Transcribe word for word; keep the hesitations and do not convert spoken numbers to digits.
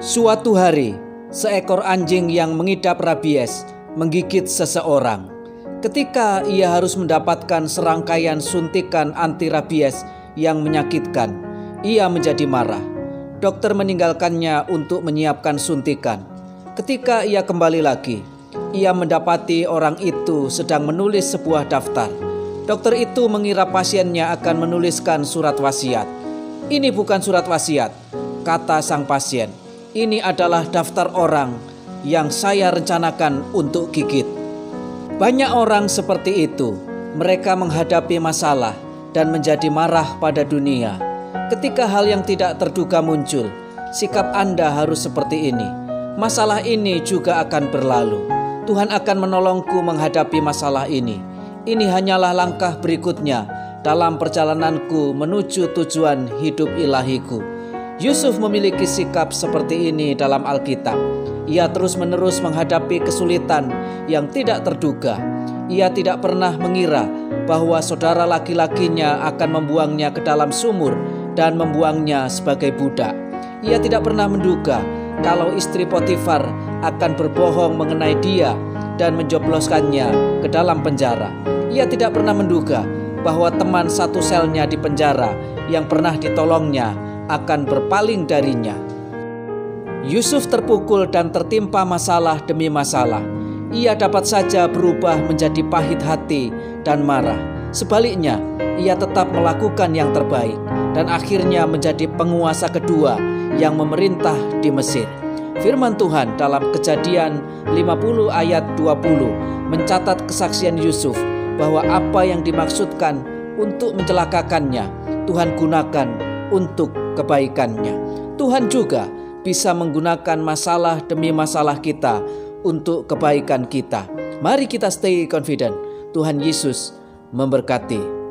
Suatu hari, seekor anjing yang mengidap rabies menggigit seseorang. Ketika ia harus mendapatkan serangkaian suntikan anti rabies yang menyakitkan, ia menjadi marah. Dokter meninggalkannya untuk menyiapkan suntikan. Ketika ia kembali lagi, ia mendapati orang itu sedang menulis sebuah daftar. Dokter itu mengira pasiennya akan menuliskan surat wasiat. "Ini bukan surat wasiat," kata sang pasien. "Ini adalah daftar orang yang saya rencanakan untuk gigit." Banyak orang seperti itu. Mereka menghadapi masalah dan menjadi marah pada dunia. Ketika hal yang tidak terduga muncul, sikap Anda harus seperti ini. Masalah ini juga akan berlalu. Tuhan akan menolongku menghadapi masalah ini. Ini hanyalah langkah berikutnya dalam perjalananku menuju tujuan hidup ilahiku. Yusuf memiliki sikap seperti ini dalam Alkitab. Ia terus-menerus menghadapi kesulitan yang tidak terduga. Ia tidak pernah mengira bahwa saudara laki-lakinya akan membuangnya ke dalam sumur dan membuangnya sebagai budak. Ia tidak pernah menduga kalau istri Potifar akan berbohong mengenai dia dan menjobloskannya ke dalam penjara. Ia tidak pernah menduga bahwa teman satu selnya di penjara yang pernah ditolongnya akan berpaling darinya. Yusuf terpukul dan tertimpa masalah demi masalah. Ia dapat saja berubah menjadi pahit hati dan marah. Sebaliknya, ia tetap melakukan yang terbaik dan akhirnya menjadi penguasa kedua yang memerintah di Mesir. Firman Tuhan dalam Kejadian lima puluh ayat dua puluh mencatat kesaksian Yusuf bahwa apa yang dimaksudkan untuk mencelakakannya, Tuhan gunakan untuk kebaikannya. Tuhan juga bisa menggunakan masalah demi masalah kita untuk kebaikan kita. Mari kita stay confident. Tuhan Yesus memberkati.